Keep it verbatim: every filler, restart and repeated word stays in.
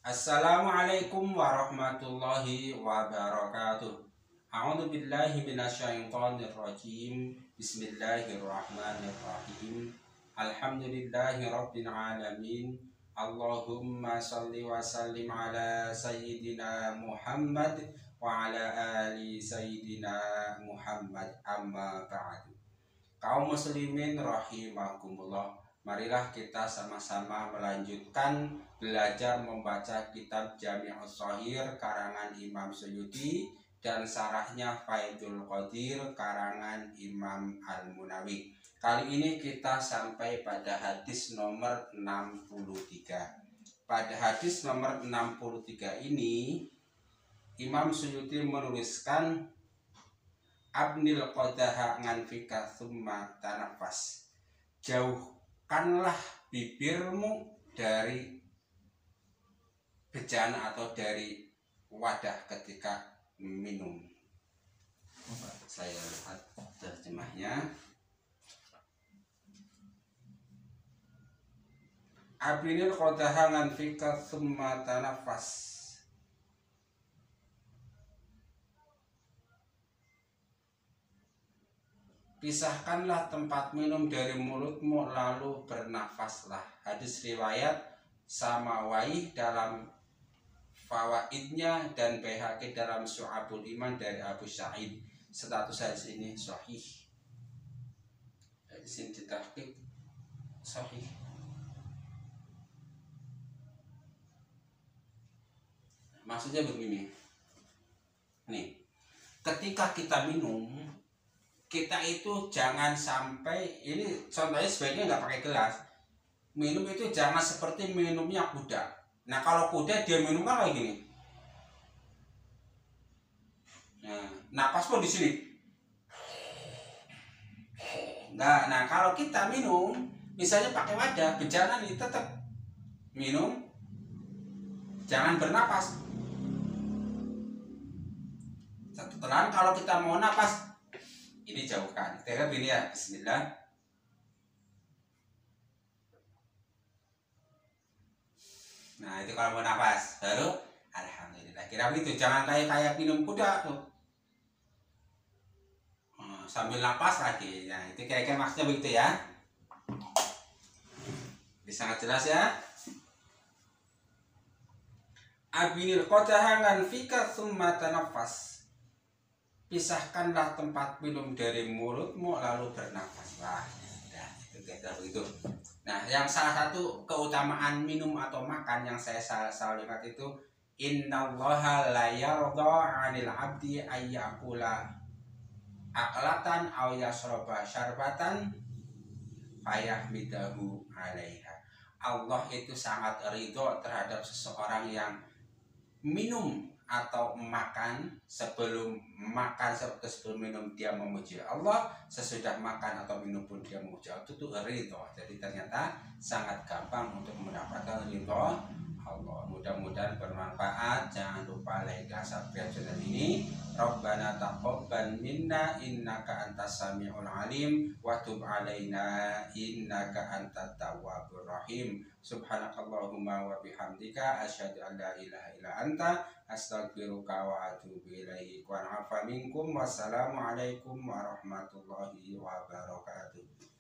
Assalamualaikum warahmatullahi wabarakatuh. A'udzu billahi minasyaitonir rajim. Bismillahirrahmanirrahim. Alhamdulillahi rabbil alamin. Allahumma shalli wa sallim ala sayyidina Muhammad wa ala ali sayyidina Muhammad, amma ba'du. Kaum muslimin rahimakumullah, marilah kita sama-sama melanjutkan belajar membaca kitab Jami'us Shahir karangan Imam Suyuti dan sarahnya Faidul Qadir karangan Imam Al-Munawi. Kali ini kita sampai pada hadis nomor enam puluh tiga. Pada hadis nomor enam puluh tiga ini Imam Suyuti menuliskan Abnil qadaha ngan fika summa tanafas. Jauhkanlah bibirmu dari bejana atau dari wadah ketika minum. Saya lihat terjemahnya. Abnil qadaha ngan fika summa tanafas. Pisahkanlah tempat minum dari mulutmu lalu bernafaslah. Hadis riwayat Samawaih dalam fawaidnya dan Baihaqi dalam Syu'abul Iman dari Abu Sa'id. Status hadis ini sahih. Hadis ini ditahqiq sahih. Maksudnya begini. Nih, ketika kita minum, kita itu jangan sampai, ini contohnya sebaiknya nggak pakai gelas. Minum itu jangan seperti minumnya kuda. Nah kalau kuda dia minum kan kayak gini. Nah, napas pun di sini. Nah, nah kalau kita minum, misalnya pakai wadah, bejana nih tetap minum, jangan bernapas. Setelah kalau kita mau napas, ini jauhkan. Kita begini ya, bismillah. Nah, itu kalau mau nafas. Baru alhamdulillah. Kira begitu, jangan kayak kayak minum kuda tuh. Hmm, sambil napas lagi. Nah, itu kira-kira maksudnya begitu ya. Ini sangat jelas ya. Abinil qadahangan fika summa tanafas. Pisahkanlah tempat minum dari mulutmu lalu bernafaslah. Nah, itu kira begitu. Nah, yang salah satu keutamaan minum atau makan yang saya salah lihat itu, innallaha la yardha 'anil 'abdi ayyakula aqlatan aw yashraba syarbatan fayahmidahu 'alaiha. Allah itu sangat ridho terhadap seseorang yang minum atau makan sebelum makan seperti sebelum minum dia memuji Allah, sesudah makan atau minum pun dia memuji Allah. Itu tuh ridho. Jadi ternyata sangat gampang untuk mendapatkan ridho Allah. Mudah-mudahan bermanfaat. Jangan lupa like dan subscribe channel ini. Rabbana taqabbal minna innaka antas samiul alim wa tub alaina innaka antat tawwabur rahim. Subhanakallahumma wa bihamdika asyhadu an la ilaha illa anta astaghfiruka wa atubu ilaik. Wa afa minkum. Wassalamualaikum warahmatullahi wabarakatuh.